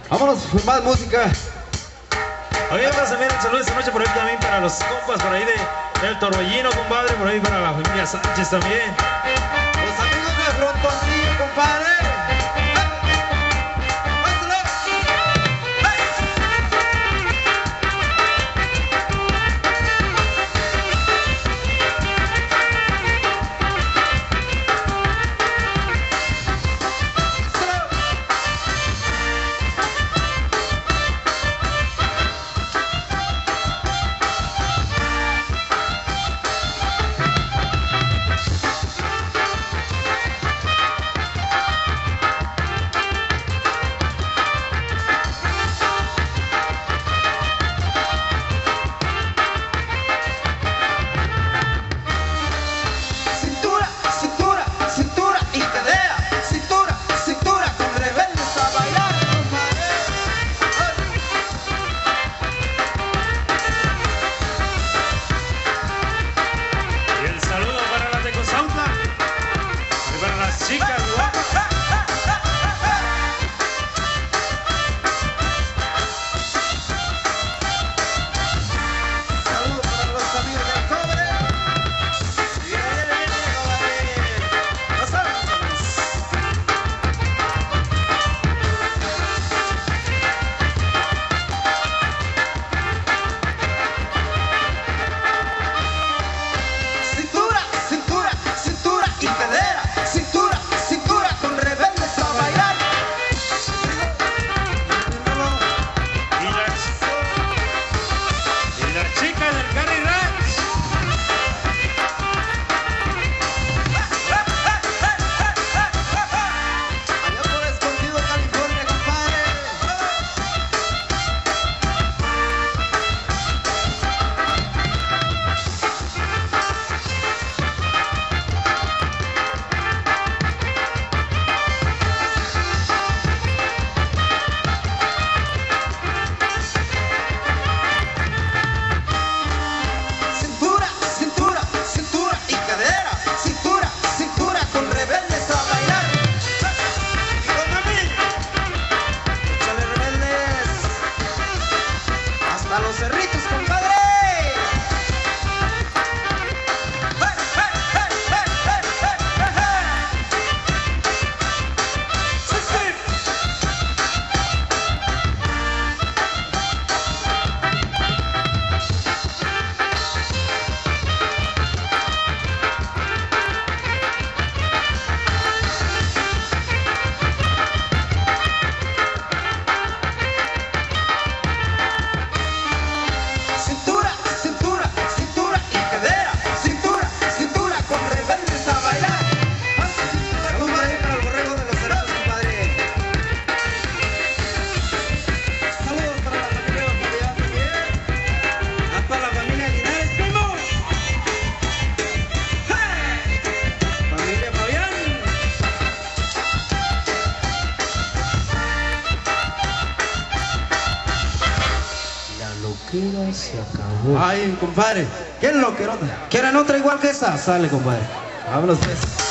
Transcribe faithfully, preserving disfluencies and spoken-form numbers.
Vámonos con más música. Oye, vamos a ver un saludo esta noche por ahí también para los compas por ahí de, del Torbellino, compadre, por ahí para la familia Sánchez también. Los amigos de Frontonillo, compadre. Chicas, guapas. Saludos para los amigos del cobre. Viene, viene, cobre. Pasamos. Cintura, cintura, cintura y cadera. Cintura, cintura con rebeldes a bailar. Y las, y las chicas del Carry Ranch. Allá por Escondido, California, compadre. Cintura, cintura, cintura y cadera. Cintura, cintura con rebeldes a bailar. Y con mí. Échale rebeldes. Hasta los cerritos, compadre. ¡Hey, hey, hey, hey, hey, hey, hey, hey! ¡Sí, sí! Cintura, cintura, cintura y cadera. Cintura, cintura con rebeldes a bailar. Saludos ahí para el borrego de los cerrados, compadre. Saludos para la familia Fabián también. Ah, para la familia Linares, primo. ¡Hey! Familia Fabián. La loquera se acabó. Ay, compadre, ¿qué loquerota? ¿Quieren otra igual que esa? Sale, compadre. Vámonos, pues.